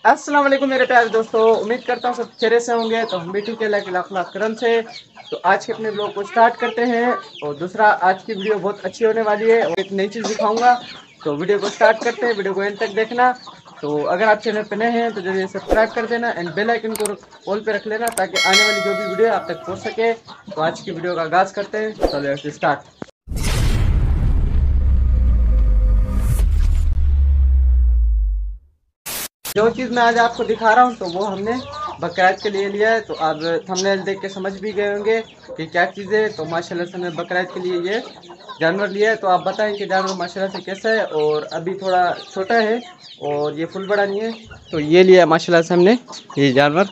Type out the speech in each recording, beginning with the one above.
अस्सलाम वालेकुम मेरे प्यारे दोस्तों, उम्मीद करता हूँ सब चेहरे से होंगे। तो हम भी ठीक है, अल्लाह के लाख लाख करम से। तो आज के अपने ब्लॉग को स्टार्ट करते हैं। और दूसरा, आज की वीडियो बहुत अच्छी होने वाली है और एक नई चीज़ दिखाऊंगा। तो वीडियो को स्टार्ट करते हैं, वीडियो को एंड तक देखना। तो अगर आप चैनल पर नए हैं तो जल्दी सब्सक्राइब कर देना एंड बेल आइकन को ऑल पे रख लेना, ताकि आने वाली जो भी वीडियो आप तक पहुँच सके। तो आज की वीडियो का आगाज़ करते हैं। तो लेट्स स्टार्ट। जो चीज़ मैं आज आपको दिखा रहा हूँ तो वो हमने बकरीद के लिए लिया है। तो आप थंबनेल देख के समझ भी गए होंगे कि क्या चीज़ है। तो माशाल्लाह से हमने बकरीद के लिए ये जानवर लिया है। तो आप बताएं कि जानवर माशाल्लाह से कैसा है। और अभी थोड़ा छोटा है और ये फुल बड़ा नहीं है। तो ये लिया माशाल्लाह से हमने ये जानवर।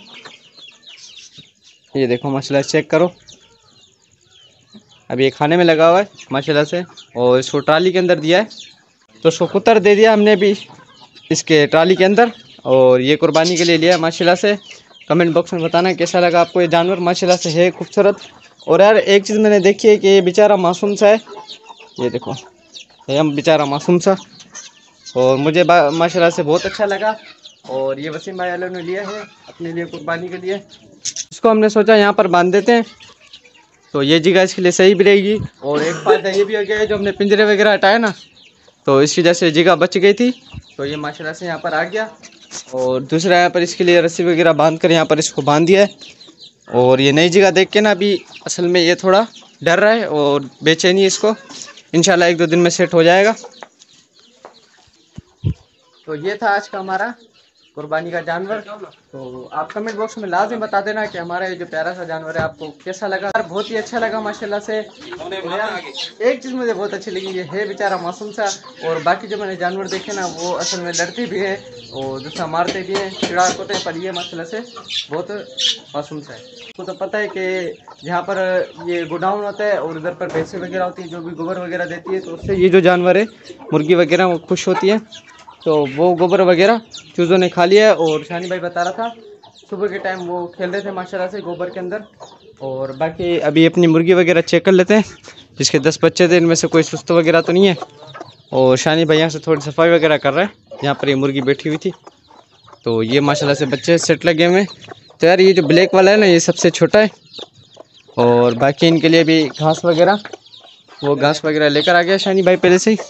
ये देखो माशाल्लाह से चेक करो, अभी ये खाने में लगा हुआ है माशाल्लाह से। और इसको ट्राली के अंदर दिया है, तो इसको कुतर दे दिया हमने अभी इसके ट्राली के अंदर। और ये कुर्बानी के लिए लिया है माशाल्लाह से। कमेंट बॉक्स में बताना कैसा लगा आपको ये जानवर। माशाल्लाह से है खूबसूरत। और यार एक चीज़ मैंने देखी है कि ये बेचारा मासूम सा है। ये देखो, ये हम बेचारा मासूम सा। और मुझे माशाल्लाह से बहुत अच्छा लगा। और ये वसीम भाई वालों ने लिया है अपने लिए कुर्बानी के लिए। इसको हमने सोचा यहाँ पर बांध देते हैं, तो ये जगह इसके लिए सही भी रहेगी। और एक फ़ायदा ये भी हो गया है, जो हमने पिंजरे वगैरह हटाए ना, तो इसकी वजह से जगह बच गई थी। तो ये माशाल्लाह से यहाँ पर आ गया। और दूसरा यहाँ पर इसके लिए रस्सी वगैरह बांध कर यहाँ पर इसको बांध दिया है। और ये नई जगह देख के ना अभी असल में ये थोड़ा डर रहा है और बेचैनी है इसको। इंशाल्लाह एक दो दिन में सेट हो जाएगा। तो ये था आज का हमारा कुर्बानी का जानवर। तो आप कमेंट बॉक्स में लाजमी बता देना कि हमारा ये जो प्यारा सा जानवर है आपको कैसा लगा। यार बहुत ही अच्छा लगा माशाल्लाह से। एक चीज़ मुझे बहुत अच्छी लगी, ये है बेचारा मासूम सा। और बाकी जो मैंने जानवर देखे ना वो असल में लड़ते भी है और दूसरा मारते भी हैं, चिड़ा होते हैं। पर ये माशाल्लाह से बहुत मासूम सा है। आपको तो पता है कि जहाँ पर ये गोडाउन होता है और उधर पर भैंसें वगैरह होती है जो भी गोबर वगैरह देती है, तो उससे ये जो जानवर है मुर्गी वगैरह वो खुश होती है। तो वो गोबर वगैरह चूज़ों ने खा लिया है। और शानी भाई बता रहा था सुबह के टाइम वो खेल रहे थे माशाल्लाह से गोबर के अंदर। और बाकी अभी अपनी मुर्गी वगैरह चेक कर लेते हैं, जिसके 10 बच्चे थे इनमें से कोई सुस्त वगैरह तो नहीं है। और शानी भाई यहाँ से थोड़ी सफाई वगैरह कर रहा है जहाँ पर ये मुर्गी बैठी हुई थी। तो ये माशाल्लाह से बच्चे सेट लगे हुए हैं। तो यार ये जो ब्लैक वाला है ना, ये सबसे छोटा है। और बाकी इनके लिए भी घास वगैरह घास वगैरह लेकर आ गया शानी भाई पहले से ही।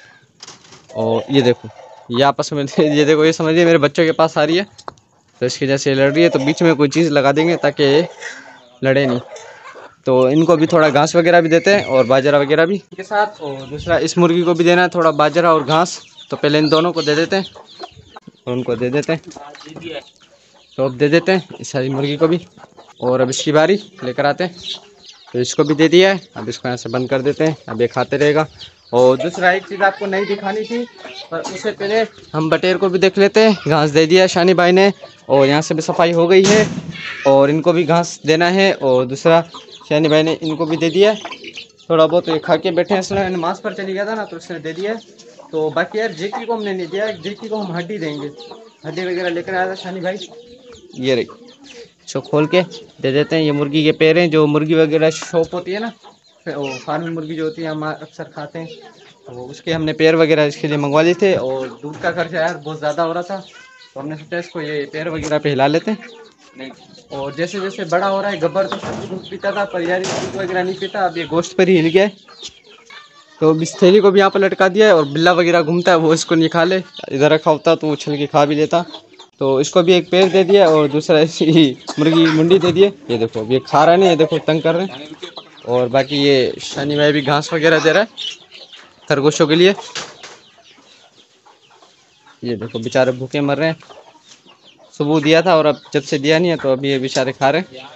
और ये देखो ये आपस में ये देखो, ये समझिए मेरे बच्चों के पास आ रही है, तो इसकी जैसे लड़ रही है। तो बीच में कोई चीज़ लगा देंगे ताकि ये लड़े नहीं। तो इनको भी थोड़ा घास वगैरह भी देते हैं और बाजरा वगैरह भी के साथ। और दूसरा इस मुर्गी को भी देना है थोड़ा बाजरा और घास। तो पहले इन दोनों को दे देते हैं और उनको दे देते हैं। तो अब दे देते हैं इस सारी मुर्गी को भी। और अब इसकी बारी लेकर आते हैं। तो इसको भी दे दिया है, अब इसको यहाँ से बंद कर देते हैं, अब ये खाते रहेगा। और दूसरा एक चीज़ आपको नहीं दिखानी थी, पर उससे पहले हम बटेर को भी देख लेते हैं। घास दे दिया है शानी भाई ने और यहाँ से भी सफाई हो गई है। और इनको भी घास देना है। और दूसरा शानी भाई ने इनको भी दे दिया है। थोड़ा बहुत ये खा के बैठे हैं, इसलिए नमाज पर चली गया था ना, तो उसने दे दिया है। तो बाकी यार जेकी को हमने नहीं दिया, जेकी को हम हड्डी देंगे। हड्डी वगैरह लेकर आया था शानी भाई, ये रही, इसको खोल के दे देते हैं। ये मुर्गी के पैर हैं, जो मुर्गी वगैरह शॉप होती है ना, वो फार्मी मुर्गी जो होती है हम अक्सर खाते हैं, तो उसके हमने पैर वगैरह इसके लिए मंगवा लिए थे। और दूध का खर्चा यार बहुत ज़्यादा हो रहा था, तो हमने सोचा इसको ये पैर वगैरह पे हिला लेते हैं। और जैसे जैसे बड़ा हो रहा है, गब्बर तो सब दूध पीता था, पर यार दूध वगैरह नहीं पीता, अब ये गोश्त पर ही हिल गया है। तो इस थैली को भी यहाँ पर लटका दिया है। और बिल्ला वगैरह घूमता है, वो इसको नहीं खा ले, इधर रखा होता तो वो छल के खा भी लेता। तो इसको भी एक पैर दे दिया और दूसरा ऐसी मुर्गी मुंडी दे दिए। ये देखो ये खा रहा है नहीं, ये देखो तंग कर रहे हैं। और बाकी ये शानी भाई भी घास वगैरह दे रहा है खरगोशों के लिए। ये देखो बेचारे भूखे मर रहे हैं, सुबह दिया था और अब जब से दिया नहीं है, तो अभी ये बेचारे खा रहे हैं।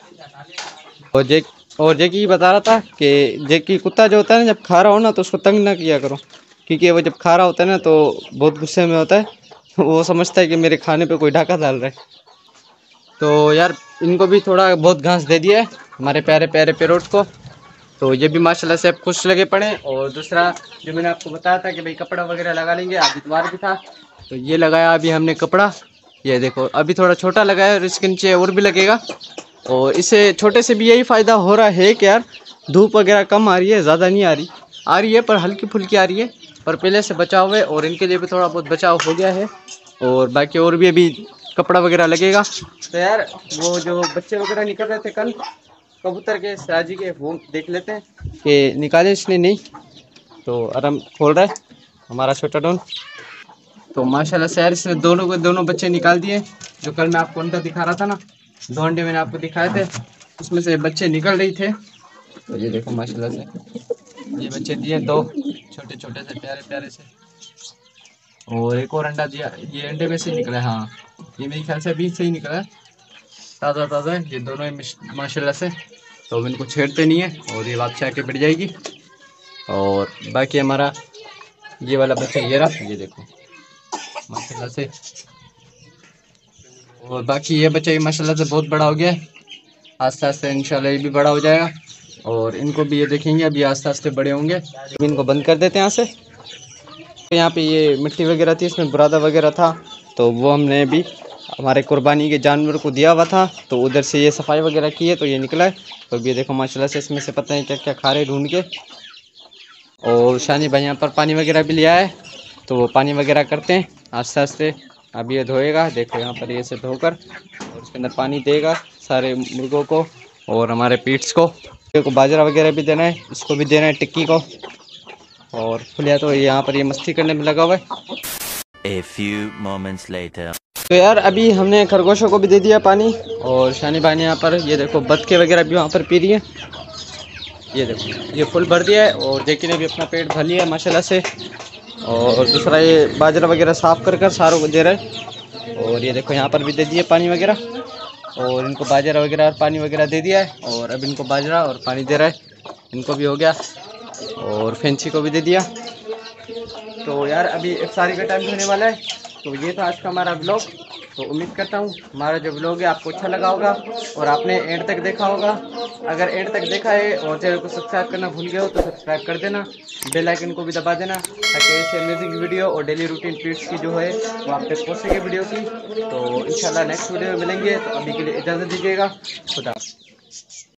और जेकी बता रहा था कि जेकी कुत्ता जो होता है ना, जब खा रहा हो ना तो उसको तंग ना किया करो, क्योंकि वो जब खा रहा होता है ना तो बहुत गुस्से में होता है। वो समझता है कि मेरे खाने पे कोई डाका डाल रहा है। तो यार इनको भी थोड़ा बहुत घास दे दिया है हमारे प्यारे प्यारे पैरोट को। तो ये भी माशाल्लाह से अब खुश लगे पड़े। और दूसरा जो मैंने आपको बताया था कि भाई कपड़ा वगैरह लगा लेंगे, आज इतवार भी था, तो ये लगाया अभी हमने कपड़ा। ये देखो अभी थोड़ा छोटा लगाया और इसके नीचे और भी लगेगा। और इसे छोटे से भी यही फ़ायदा हो रहा है कि यार धूप वगैरह कम आ रही है, ज़्यादा नहीं आ रही है, पर हल्की फुल्की आ रही है, पर पहले से बचाव है। और इनके लिए भी थोड़ा बहुत बचाव हो गया है। और बाकी और भी अभी कपड़ा वगैरह लगेगा। तो यार वो जो बच्चे वगैरह निकल रहे थे कल कबूतर के साजी के, वो देख लेते हैं कि निकाले इसने नहीं। तो आराम खोल रहा है हमारा छोटा डॉन। तो माशाल्लाह से यार इसने दोनों बच्चे निकाल दिए। जो कल मैं आपको अंडा दिखा रहा था ना, 2 अंडे मैंने आपको दिखाए थे, उसमें से बच्चे निकल रही थे। तो ये देखो माशाल्लाह से ये बच्चे दिए 2 छोटे छोटे से प्यारे प्यारे से, और एक और अंडा दिया। ये अंडे में से निकला है, हाँ ये मेरे ख्याल से बीज से ही निकला है, ताज़ा ताज़ा है ये दोनों ही माशाल्लाह से। तो अब इनको छेड़ते नहीं है और ये वापस आके बढ़ जाएगी। और बाकी हमारा ये वाला बच्चा ये रहा, ये देखो माशाल्लाह से। और बाकी ये बच्चा भी माशाल्लाह से बहुत बड़ा हो गया है, आस्ते आस्ते इंशाल्लाह ये भी बड़ा हो जाएगा। और इनको भी ये देखेंगे अभी आस्ते आस्ते बड़े होंगे। अभी इनको बंद कर देते हैं यहाँ से। यहाँ पे ये मिट्टी वगैरह थी, इसमें बुरादा वगैरह था, तो वो हमने अभी हमारे कुर्बानी के जानवर को दिया हुआ था, तो उधर से ये सफाई वगैरह की है तो ये निकला है। तो अभी देखो माशाल्लाह से इसमें से पता नहीं क्या क्या खा रहे ढूंढ के। और शानी भाई यहाँ पर पानी वगैरह भी लिया है, तो वो पानी वगैरह करते हैं आस्ते आस्ते। अब ये धोएगा, देखो यहाँ पर ये से धोकर और उसके अंदर पानी देगा सारे मुर्गों को और हमारे पीट्स को। को बाजरा वगैरह भी देना है, इसको भी देना है टिक्की को। और खुलिया तो यहाँ पर ये मस्ती करने में लगा हुआ है। A few moments later. तो यार अभी हमने खरगोशों को भी दे दिया पानी, और शानी भाई ने यहाँ पर ये देखो बतखे वगैरह भी वहाँ पर पी रही है। ये देखो ये फुल भर दिया है, और जेकी ने भी अपना पेट भर लिया है माशाल्लाह से। और दूसरा ये बाजरा वगैरह साफ़ कर सारों को दे रहा है। और ये देखो यहाँ पर भी दे दिए पानी वगैरह, और इनको बाजरा वगैरह और पानी वगैरह दे दिया है। और अब इनको बाजरा और पानी दे रहा है, इनको भी हो गया। और फैंसी को भी दे दिया। तो यार अभी इफ्तारी का टाइम होने वाला है। तो ये था आज का हमारा ब्लॉग। तो उम्मीद करता हूँ हमारा जो ब्लॉग है आपको अच्छा लगा होगा और आपने एंड तक देखा होगा। अगर एंड तक देखा है और चैनल को सब्सक्राइब करना भूल गए हो तो सब्सक्राइब कर देना, बेल आइकन को भी दबा देना, ताकि ऐसे अमेजिंग वीडियो और डेली रूटीन ट्वीट्स की जो है वो आप तक पहुँच सके वीडियो की। तो इंशाल्लाह नेक्स्ट वीडियो में मिलेंगे। तो अभी के लिए इजाज़त दीजिएगा, खुदा।